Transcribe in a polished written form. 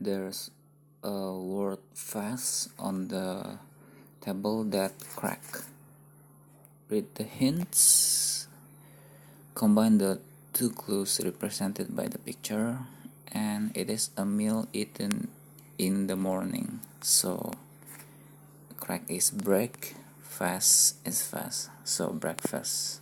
There's a word fast on the table that crack. Read the hints, combine the two clues represented by the picture, and it is a meal eaten in the morning. So crack is break, fast is fast, so breakfast.